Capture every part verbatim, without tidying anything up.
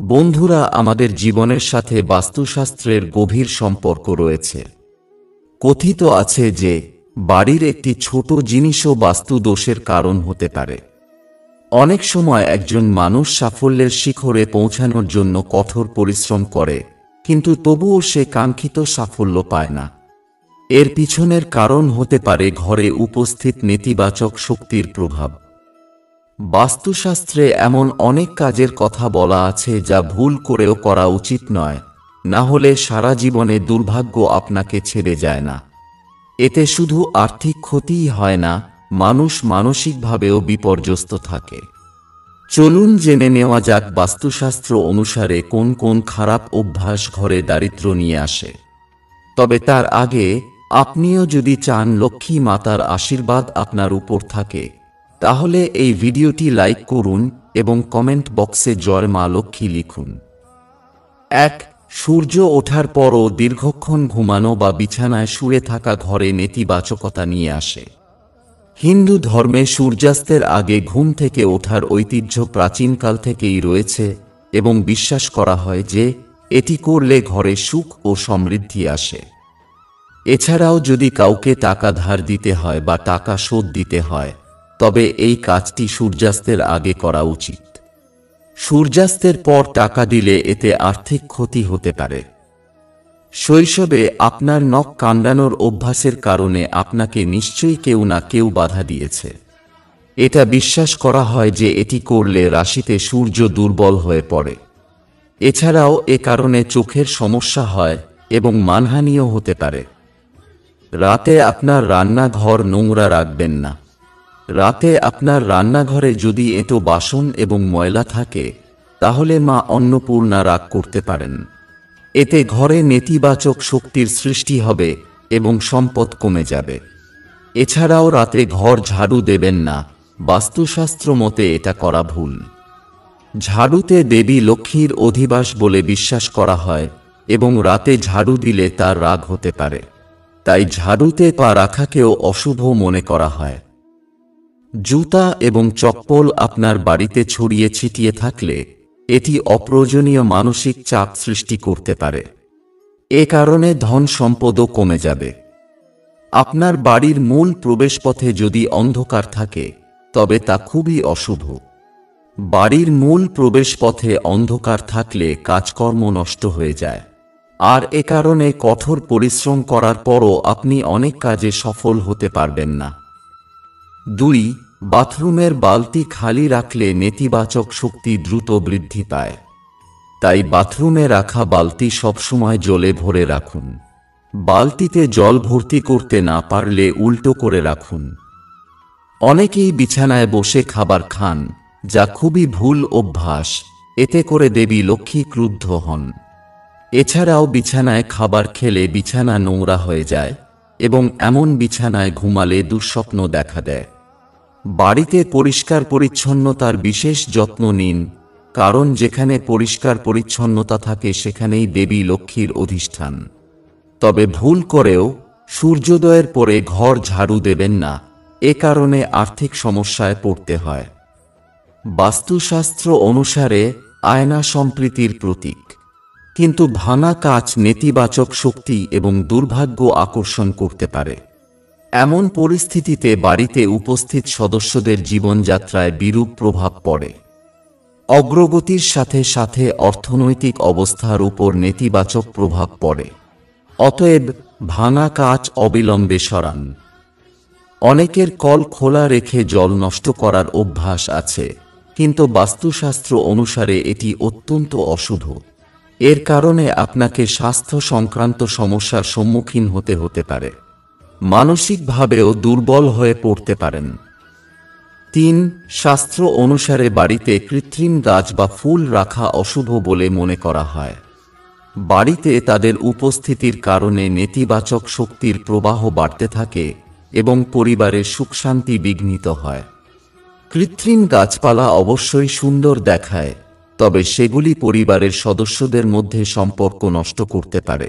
বন্ধুরা, আমাদের জীবনের সাথে বাস্তুশাস্ত্রের গভীর সম্পর্ক রয়েছে। কথিত আছে যে বাড়ির একটি ছোট জিনিসও বাস্তু দোষের কারণ হতে পারে। অনেক সময় একজন মানুষ সাফল্যের শিখরে পৌঁছানোর জন্য কঠোর পরিশ্রম করে, কিন্তু তবুও সে কাঙ্ক্ষিত সাফল্য পায় না। এর পিছনের কারণ হতে পারে ঘরে উপস্থিত নেতিবাচক শক্তির প্রভাব। বাস্তুশাস্ত্রে এমন অনেক কাজের কথা বলা আছে যা ভুল করেও করা উচিত নয়, না হলে সারা জীবনে দুর্ভাগ্য আপনাকে ছেড়ে যায় না। এতে শুধু আর্থিক ক্ষতিই হয় না, মানুষ মানসিকভাবেও বিপর্যস্ত থাকে। চলুন জেনে নেওয়া যাক বাস্তুশাস্ত্র অনুসারে কোন কোন খারাপ অভ্যাস ঘরে দারিদ্র্য নিয়ে আসে। তবে তার আগে আপনিও যদি চান লক্ষ্মী মাতার আশীর্বাদ আপনার উপর থাকে, তাহলে এই ভিডিওটি লাইক করুন এবং কমেন্ট বক্সে জয় মা লক্ষ্মী লিখুন। এক, সূর্য ওঠার পরও দীর্ঘক্ষণ ঘুমানো বা বিছানায় শুয়ে থাকা ঘরে নেতিবাচকতা নিয়ে আসে। হিন্দু ধর্মে সূর্যাস্তের আগে ঘুম থেকে ওঠার ঐতিহ্য প্রাচীনকাল থেকেই রয়েছে এবং বিশ্বাস করা হয় যে এটি করলে ঘরে সুখ ও সমৃদ্ধি আসে। এছাড়াও যদি কাউকে টাকা ধার দিতে হয় বা টাকা শোধ দিতে হয়, তবে এই কাজটি সূর্যাস্তের আগে করা উচিত। সূর্যাস্তের পর টাকা দিলে এতে আর্থিক ক্ষতি হতে পারে। শৈশবে আপনার নখ কামড়ানোর অভ্যাসের কারণে আপনাকে নিশ্চয়ই কেউ না কেউ বাধা দিয়েছে। এটা বিশ্বাস করা হয় যে এটি করলে রাশিতে সূর্য দুর্বল হয়ে পড়ে। এছাড়াও এ কারণে চোখের সমস্যা হয় এবং মানহানিও হতে পারে। রাতে আপনার রান্নাঘর নোংরা রাখবেন না। রাতে আপনার রান্নাঘরে যদি এঁটো বাসন এবং ময়লা থাকে, তাহলে মা অন্নপূর্ণা রাগ করতে পারেন। এতে ঘরে নেতিবাচক শক্তির সৃষ্টি হবে এবং সম্পদ কমে যাবে। এছাড়াও রাতে ঘর ঝাড়ু দেবেন না, বাস্তুশাস্ত্র মতে এটা করা ভুল। ঝাড়ুতে দেবী লক্ষ্মীর অধিবাস বলে বিশ্বাস করা হয় এবং রাতে ঝাড়ু দিলে তার রাগ হতে পারে, তাই ঝাড়ুতে পা রাখাকেও অশুভ মনে করা হয়। জুতা এবং চপ্পল আপনার বাড়িতে ছড়িয়ে ছিটিয়ে থাকলে এটি অপ্রয়োজনীয় মানসিক চাপ সৃষ্টি করতে পারে। এ কারণে ধন সম্পদও কমে যাবে। আপনার বাড়ির মূল প্রবেশপথে যদি অন্ধকার থাকে, তবে তা খুবই অশুভ। বাড়ির মূল প্রবেশপথে অন্ধকার থাকলে কাজকর্ম নষ্ট হয়ে যায়, আর এ কারণে কঠোর পরিশ্রম করার পরও আপনি অনেক কাজে সফল হতে পারবেন না। দুই, বাথরুমের বালতি খালি রাখলে নেতিবাচক শক্তি দ্রুত বৃদ্ধি পায়। তাই বাথরুমে রাখা বালতি সবসময় জলে ভরে রাখুন। বালতিতে জল ভর্তি করতে না পারলে উল্টো করে রাখুন। অনেকেই বিছানায় বসে খাবার খান, যা খুবই ভুল অভ্যাস। এতে করে দেবী লক্ষ্মী ক্রুদ্ধ হন। এছাড়াও বিছানায় খাবার খেলে বিছানা নোংরা হয়ে যায় এবং এমন বিছানায় ঘুমালে দুঃস্বপ্ন দেখা দেয়। বাড়িতে পরিষ্কার পরিচ্ছন্নতার বিশেষ যত্ন নিন, কারণ যেখানে পরিষ্কার পরিচ্ছন্নতা থাকে সেখানেই দেবী লক্ষ্মীর অধিষ্ঠান। তবে ভুল করেও সূর্যোদয়ের পরে ঘর ঝাড়ু দেবেন না, এ কারণে আর্থিক সমস্যায় পড়তে হয়। বাস্তুশাস্ত্র অনুসারে আয়না সম্প্রীতির প্রতীক, কিন্তু ভাঙা কাচ নেতিবাচক শক্তি এবং দুর্ভাগ্য আকর্ষণ করতে পারে। এমন পরিস্থিতিতে বাড়িতে উপস্থিত সদস্যদের জীবনযাত্রায় বিরূপ প্রভাব পড়ে। অগ্রগতির সাথে সাথে অর্থনৈতিক অবস্থার উপর নেতিবাচক প্রভাব পড়ে। অতএব ভাঙা কাচ অবিলম্বে সরান। অনেকের কল খোলা রেখে জল নষ্ট করার অভ্যাস আছে, কিন্তু বাস্তুশাস্ত্র অনুসারে এটি অত্যন্ত অশুভ। এর কারণে আপনাকে স্বাস্থ্য সংক্রান্ত সমস্যার সম্মুখীন হতে হতে পারে। মানসিকভাবেও দুর্বল হয়ে পড়তে পারেন। তিন, শাস্ত্র অনুসারে বাড়িতে কৃত্রিম গাছ বা ফুল রাখা অশুভ বলে মনে করা হয়। বাড়িতে তাদের উপস্থিতির কারণে নেতিবাচক শক্তির প্রবাহ বাড়তে থাকে এবং পরিবারের সুখশান্তি বিঘ্নিত হয়। কৃত্রিম গাছপালা অবশ্যই সুন্দর দেখায়, তবে সেগুলি পরিবারের সদস্যদের মধ্যে সম্পর্ক নষ্ট করতে পারে।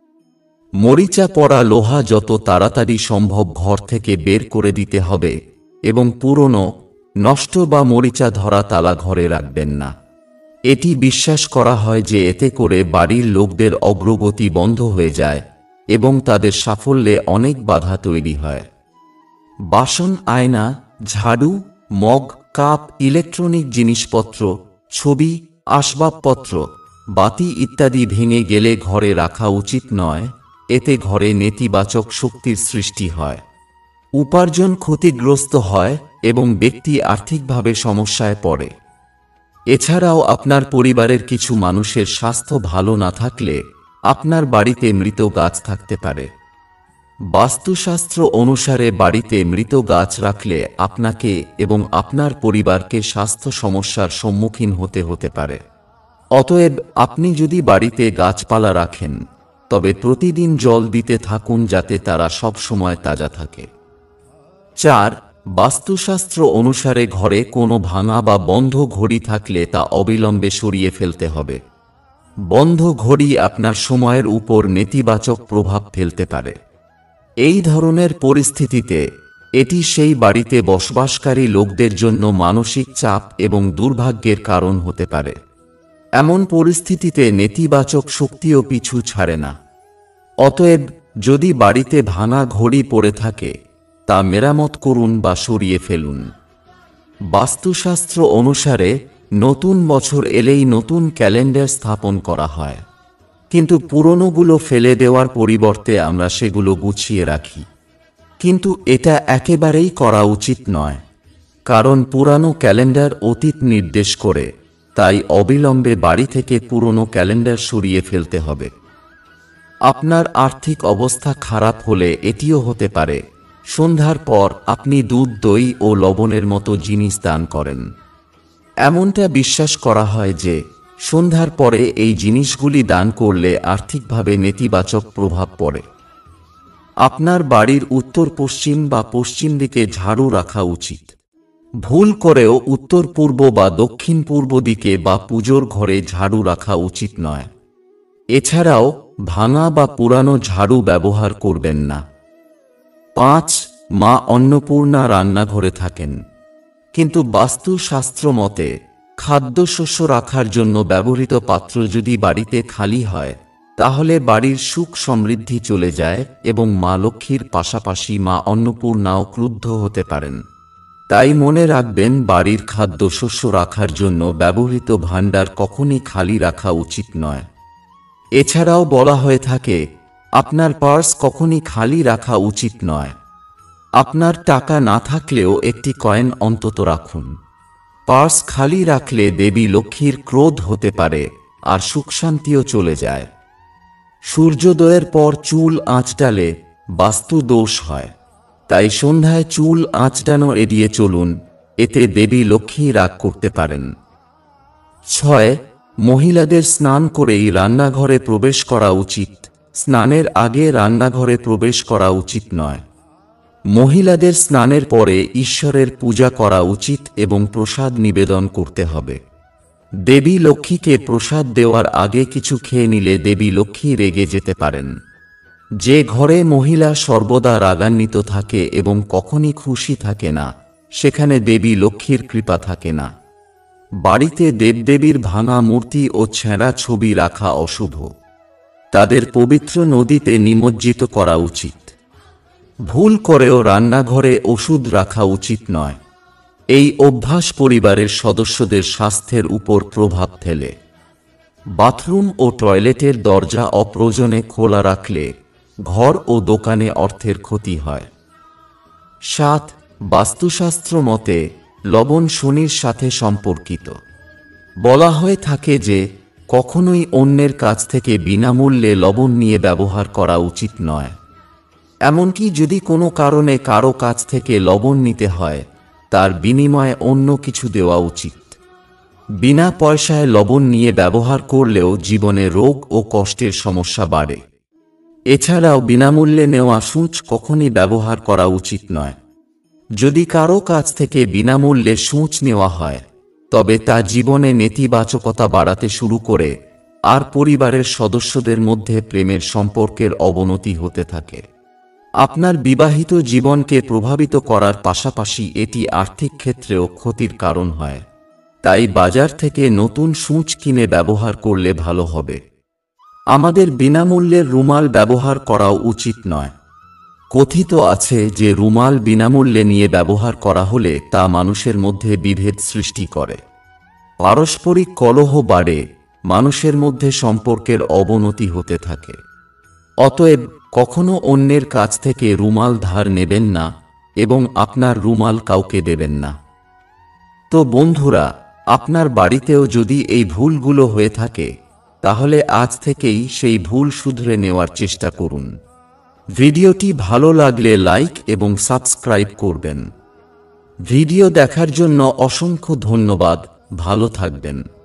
মরিচা পড়া লোহা যত তাড়াতাড়ি সম্ভব ঘর থেকে বের করে দিতে হবে এবং পুরনো, নষ্ট বা মরিচা ধরা তালা ঘরে রাখবেন না। এটি বিশ্বাস করা হয় যে এতে করে বাড়ির লোকদের অগ্রগতি বন্ধ হয়ে যায় এবং তাদের সাফল্যে অনেক বাধা তৈরি হয়। বাসন, আয়না, ঝাড়ু, মগ, কাপ, ইলেকট্রনিক জিনিসপত্র, ছবি, আসবাবপত্র, বাতি ইত্যাদি ভেঙে গেলে ঘরে রাখা উচিত নয়। এতে ঘরে নেতিবাচক শক্তির সৃষ্টি হয়, উপার্জন ক্ষতিগ্রস্ত হয় এবং ব্যক্তি আর্থিকভাবে সমস্যায় পড়ে। এছাড়াও আপনার পরিবারের কিছু মানুষের স্বাস্থ্য ভালো না থাকলে আপনার বাড়িতে মৃত গাছ থাকতে পারে। বাস্তুশাস্ত্র অনুসারে বাড়িতে মৃত গাছ রাখলে আপনাকে এবং আপনার পরিবারকে স্বাস্থ্য সমস্যার সম্মুখীন হতে হতে পারে। অতএব আপনি যদি বাড়িতে গাছপালা রাখেন তবে প্রতিদিন জল দিতে থাকুন যাতে তারা সব সময় তাজা থাকে। চার, বাস্তুশাস্ত্র অনুসারে ঘরে কোনো ভাঙা বা বন্ধ ঘড়ি থাকলে তা অবিলম্বে সরিয়ে ফেলতে হবে। বন্ধ ঘড়ি আপনার সময়ের উপর নেতিবাচক প্রভাব ফেলতে পারে। এই ধরনের পরিস্থিতিতে এটি সেই বাড়িতে বসবাসকারী লোকদের জন্য মানসিক চাপ এবং দুর্ভাগ্যের কারণ হতে পারে। এমন পরিস্থিতিতে নেতিবাচক শক্তিও পিছু ছাড়ে না। অতএব যদি বাড়িতে ভাঙা ঘড়ি পড়ে থাকে তা মেরামত করুন বা সরিয়ে ফেলুন। বাস্তুশাস্ত্র অনুসারে নতুন বছর এলেই নতুন ক্যালেন্ডার স্থাপন করা হয়, কিন্তু পুরনোগুলো ফেলে দেওয়ার পরিবর্তে আমরা সেগুলো গুছিয়ে রাখি। কিন্তু এটা একেবারেই করা উচিত নয়, কারণ পুরানো ক্যালেন্ডার অতীত নির্দেশ করে, তাই অবিলম্বে বাড়ি থেকে পুরনো ক্যালেন্ডার সরিয়ে ফেলতে হবে। আপনার আর্থিক অবস্থা খারাপ হলে এটিও হতে পারে সন্ধ্যার পর আপনি দুধ, দই ও লবণের মতো জিনিস দান করেন। এমনটা বিশ্বাস করা হয় যে সন্ধ্যার পরে এই জিনিসগুলি দান করলে আর্থিকভাবে নেতিবাচক প্রভাব পড়ে। আপনার বাড়ির উত্তর পশ্চিম বা পশ্চিম দিকে ঝাড়ু রাখা উচিত। ভুল করেও উত্তর পূর্ব বা দক্ষিণ পূর্ব দিকে বা পুজোর ঘরে ঝাড়ু রাখা উচিত নয়। এছাড়াও ভাঙা বা পুরানো ঝাড়ু ব্যবহার করবেন না। পাঁচ, মা অন্নপূর্ণা রান্নাঘরে থাকেন, কিন্তু বাস্তুশাস্ত্র মতে খাদ্যশস্য রাখার জন্য ব্যবহৃত পাত্র যদি বাড়িতে খালি হয় তাহলে বাড়ির সুখ সমৃদ্ধি চলে যায় এবং মা লক্ষ্মীর পাশাপাশি মা অন্নপূর্ণাও ক্রুদ্ধ হতে পারেন। তাই মনে রাখবেন, বাড়ির খাদ্যশস্য রাখার জন্য ব্যবহৃত ভাণ্ডার কখনই খালি রাখা উচিত নয়। এছাড়াও বলা হয়ে থাকে আপনার পার্স কখনই খালি রাখা উচিত নয়। আপনার টাকা না থাকলেও একটি কয়েন অন্তত রাখুন। পার্স খালি রাখলে দেবী লক্ষ্মীর ক্রোধ হতে পারে আর সুখশান্তিও চলে যায়। সূর্যোদয়ের পর চুল আঁচড়ালে বাস্তু দোষ হয়, তাই সন্ধ্যায় চুল আঁচড়ানো এড়িয়ে চলুন, এতে দেবী লক্ষ্মী রাগ করতে পারেন। ছয়, মহিলাদের স্নান করেই রান্নাঘরে প্রবেশ করা উচিত। স্নানের আগে রান্নাঘরে প্রবেশ করা উচিত নয়। মহিলাদের স্নানের পরে ঈশ্বরের পূজা করা উচিত এবং প্রসাদ নিবেদন করতে হবে। দেবী লক্ষ্মীকে প্রসাদ দেওয়ার আগে কিছু খেয়ে নিলে দেবী লক্ষ্মী রেগে যেতে পারেন। যে ঘরে মহিলা সর্বদা রাগান্বিত থাকে এবং কখনই খুশি থাকে না, সেখানে দেবী লক্ষ্মীর কৃপা থাকে না। বাড়িতে দেবদেবীর ভাঙা মূর্তি ও ছেঁড়া ছবি রাখা অশুভ। তাদের পবিত্র নদীতে নিমজ্জিত করা উচিত। ভুল করেও রান্নাঘরে ওষুধ রাখা উচিত নয়। এই অভ্যাস পরিবারের সদস্যদের স্বাস্থ্যের উপর প্রভাব ফেলে। বাথরুম ও টয়লেটের দরজা অপ্রয়োজনে খোলা রাখলে ঘর ও দোকানে অর্থের ক্ষতি হয়। সাত, বাস্তুশাস্ত্র মতে লবণ শনির সাথে সম্পর্কিত। বলা হয়ে থাকে যে কখনোই অন্যের কাছ থেকে বিনামূল্যে লবণ নিয়ে ব্যবহার করা উচিত নয়। এমনকি যদি কোনো কারণে কারো কাছ থেকে লবণ নিতে হয়, তার বিনিময়ে অন্য কিছু দেওয়া উচিত। বিনা পয়সায় লবণ নিয়ে ব্যবহার করলেও জীবনে রোগ ও কষ্টের সমস্যা বাড়ে। এছাড়াও বিনামূল্যে নেওয়া সূঁচ কখনই ব্যবহার করা উচিত নয়। যদি কারো কাছ থেকে বিনামূল্যে সূঁচ নেওয়া হয় তবে তা জীবনে নেতিবাচকতা বাড়াতে শুরু করে আর পরিবারের সদস্যদের মধ্যে প্রেমের সম্পর্কের অবনতি হতে থাকে। আপনার বিবাহিত জীবনকে প্রভাবিত করার পাশাপাশি এটি আর্থিক ক্ষেত্রেও ক্ষতির কারণ হয়। তাই বাজার থেকে নতুন সূঁচ কিনে ব্যবহার করলে ভালো হবে। আমাদের বিনামূল্যের রুমাল ব্যবহার করাও উচিত নয়। কথিত আছে যে রুমাল বিনামূল্যে নিয়ে ব্যবহার করা হলে তা মানুষের মধ্যে বিভেদ সৃষ্টি করে, পারস্পরিক কলহ বাড়ে, মানুষের মধ্যে সম্পর্কের অবনতি হতে থাকে। অতএব কখনো অন্যের কাছ থেকে রুমাল ধার নেবেন না এবং আপনার রুমাল কাউকে দেবেন না। তো বন্ধুরা, আপনার বাড়িতেও যদি এই ভুলগুলো হয়ে থাকে তাহলে আজ থেকেই সেই ভুল শুধরে নেওয়ার চেষ্টা করুন। ভিডিওটি ভালো লাগলে লাইক এবং সাবস্ক্রাইব করবেন। ভিডিও দেখার জন্য অসংখ্য ধন্যবাদ। ভালো থাকবেন।